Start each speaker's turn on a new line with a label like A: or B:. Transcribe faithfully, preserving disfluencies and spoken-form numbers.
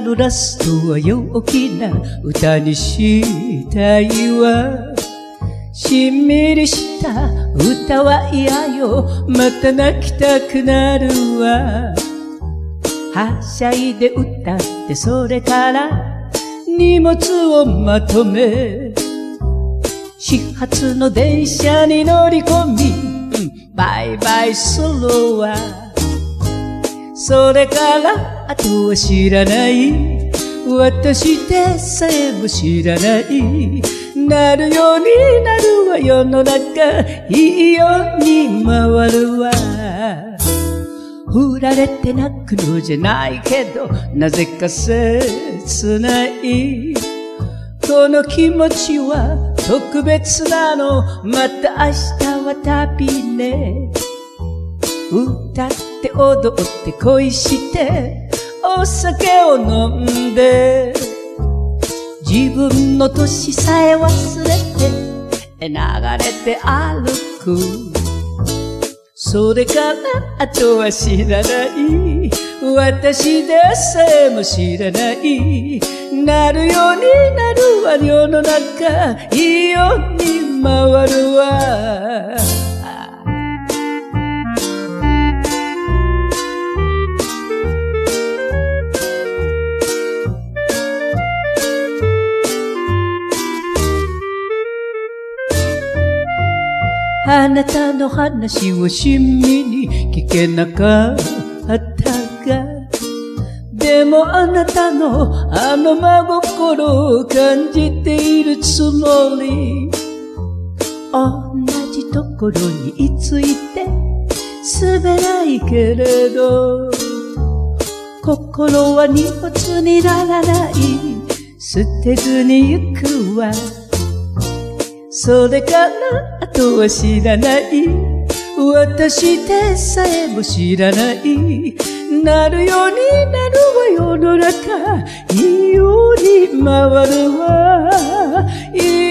A: るラストは陽気な歌にしたいわ。しんみりした歌は嫌よ、また泣きたくなるわ。はしゃいで歌ってそれから荷物をまとめ、始発の電車に乗り込み、うん、バイバイするわ。それからあとは知らない、私でさえも知らない、なるようになるわ世の中、いいように回るわ。振られて泣くのじゃないけど、なぜか切ない。この気持ちは特別なの、また明日は旅ね。歌って踊って恋して、お酒を飲んで、自分の年さえ忘れて流れて歩く。それからあとは知らない、私でさえも知らない、なるようになるわ世の中、いいように回るわ。あなたの話を親身に聞けなかったが、でもあなたのあの真心を感じているつもり。同じところにいついて住めないけれど、心は荷物にならない、捨てずに行くわ。それからあとは知らない、私でさえも知らない、なるようになるわ世の中、いいように回るわ。いい